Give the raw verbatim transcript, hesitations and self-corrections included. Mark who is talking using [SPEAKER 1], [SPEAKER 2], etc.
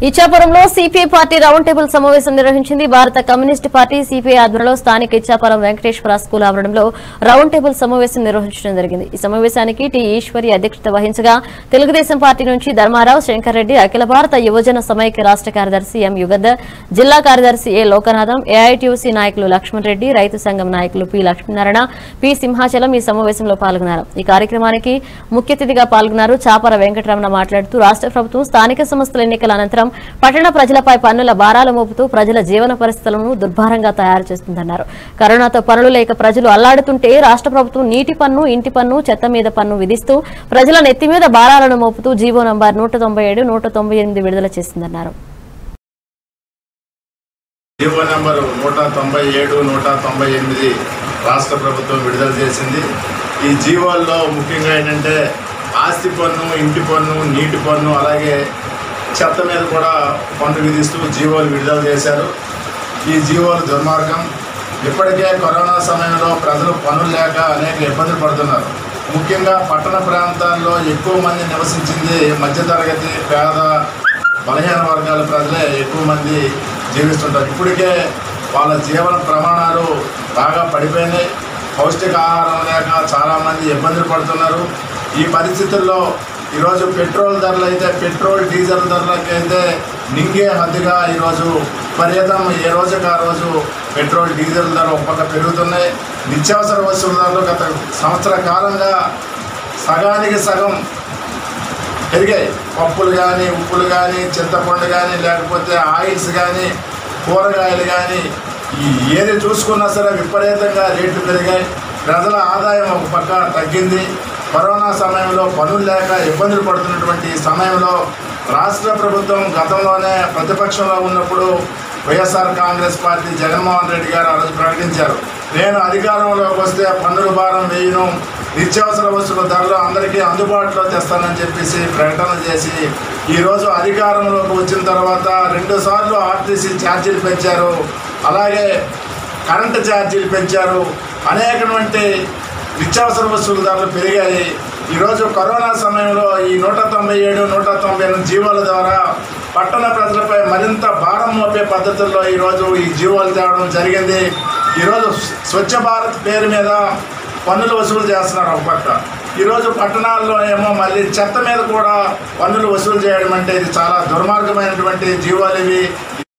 [SPEAKER 1] ఇచ్చాపురంలో CPI party round table సమావేశం నిర్వహించింది. భారత కమ్యూనిస్టు పార్టీ సిపిఐ ఆధ్వర్యంలో స్థానిక ఇచ్చాపురం వెంకటేశ్వర స్కూల్ ఆవరణలో రౌండ్ టేబుల్ సమావేశం నిర్వహించడం జరిగింది. ఈ సమావేశానికి టి ఈశ్వరి అధ్యక్షత వహించగా తెలుగుదేశం పార్టీ నుంచి ధర్మారావు, శంకర్ రెడ్డి, అఖిల భారత యువజన సమైక్య రాష్ట్ర కార్యదర్శి ఎం యుగధర్, జిల్లా కార్యదర్శి ఏ లోకనాథం, ఏఐటీయూసీ నాయకులు లక్ష్మణ్ రెడ్డి, రైతు సంఘం నాయకులు పి లక్ష్మీనారాయణ, పి సింహాచలం ఈ సమావేశంలో పాల్గొన్నారు. ఈ కార్యక్రమానికి ముఖ్య అతిథిగా పాల్గొన్నారు. చాపర వెంకటరమణ మాట్లాడుతూ రాష్ట్ర ప్రభుత్వం స్థానిక సంస్థల ఎన్నికల అనంతరం పట్టణ ప్రజలపై పన్నుల భారాలు మోపుతూ ప్రజల జీవన పరిస్థితులను దుర్భరంగా తయారు చేస్తుందన్నారు. కరోనాతో పనులు లేక ప్రజలు అల్లాడుతుంటే రాష్ట్ర ప్రభుత్వం నీటి పన్ను, ఇంటి పన్ను, చెత్త మీద పన్ను విధిస్తూ ప్రజల నెత్తి మీద భారాలను మోపుతూ జీవో నంబర్ నూట తొంభై ఏడు నూట తొంభై ఎనిమిది విడుదల చేసిందన్నారు.
[SPEAKER 2] జీవో నంబర్ నూట తొంభై ఏడు నూట తొంభై ఎనిమిది రాష్ట్ర ప్రభుత్వం విడుదల చేసింది. ఈ జీవోల్లో ముఖ్యంగా ఏంటంటే ఆస్తి పన్ను, ఇంటి పన్ను, నీటి పన్ను, అలాగే చెత్త మీద కూడా పన్ను విధిస్తూ జీవోలు విడుదల చేశారు. ఈ జీవోలు దుర్మార్గం. ఇప్పటికే కరోనా సమయంలో ప్రజలు పనులు లేక అనేక ఇబ్బందులు పడుతున్నారు. ముఖ్యంగా పట్టణ ప్రాంతాల్లో ఎక్కువ మంది నివసించింది మధ్యతరగతి, పేద, బలహీన వర్గాల ప్రజలే ఎక్కువ మంది జీవిస్తుంటారు. ఇప్పటికే వాళ్ళ జీవన ప్రమాణాలు బాగా పడిపోయినాయి. పౌష్టికాహారం లేక చాలామంది ఇబ్బందులు పడుతున్నారు. ఈ పరిస్థితుల్లో ఈరోజు పెట్రోల్ ధరలు అయితే పెట్రోల్ డీజిల్ ధరలకైతే నింగే హద్దుగా ఈరోజు విపరీతం ఏ రోజుకి ఆ రోజు పెట్రోల్ డీజిల్ ధరలు ఒక పక్క పెరుగుతున్నాయి. నిత్యావసర వస్తువుల ధరలు గత సంవత్సర కాలంగా సగానికి సగం పెరిగాయి. పప్పులు కానీ, ఉప్పులు కానీ, చింతపండు కానీ, లేకపోతే ఆయిల్స్ కానీ, కూరగాయలు కానీ, ఈ ఏది చూసుకున్నా సరే విపరీతంగా రేట్లు పెరిగాయి. ప్రజల ఆదాయం ఒక పక్క తగ్గింది. కరోనా సమయంలో పనులు లేక ఇబ్బందులు పడుతున్నటువంటి సమయంలో రాష్ట్ర ప్రభుత్వం గతంలోనే ప్రతిపక్షంలో ఉన్నప్పుడు YSR Congress party Jaganmohan Reddy గారు ఆ రోజు ప్రకటించారు, నేను అధికారంలోకి వస్తే పన్నుల భారం వేయను, నిత్యావసర వస్తువుల ధరలు అందరికీ అందుబాటులో తెస్తానని చెప్పేసి ప్రకటన చేసి ఈరోజు అధికారంలోకి వచ్చిన తర్వాత రెండు సార్లు ఆర్టీసీ ఛార్జీలు పెంచారు, అలాగే కరెంటు ఛార్జీలు పెంచారు, అనేకటువంటి నిత్యావసర వస్తువుల ధరలు పెరిగాయి. ఈరోజు కరోనా సమయంలో ఈ నూట తొంభై ఏడు నూట తొంభై ఎనిమిది జీవోల ద్వారా పట్టణ ప్రజలపై మరింత భారం మోపే పద్ధతుల్లో ఈరోజు ఈ జీవోలు తేవడం జరిగింది. ఈరోజు స్వచ్ఛ భారత్ పేరు మీద పన్నులు వసూలు చేస్తున్నారు ఒక పక్క. ఈరోజు పట్టణాల్లో ఏమో మళ్ళీ చెత్త మీద కూడా పన్నులు వసూలు చేయడం అంటే ఇది చాలా దుర్మార్గమైనటువంటి జీవోలు ఇవి.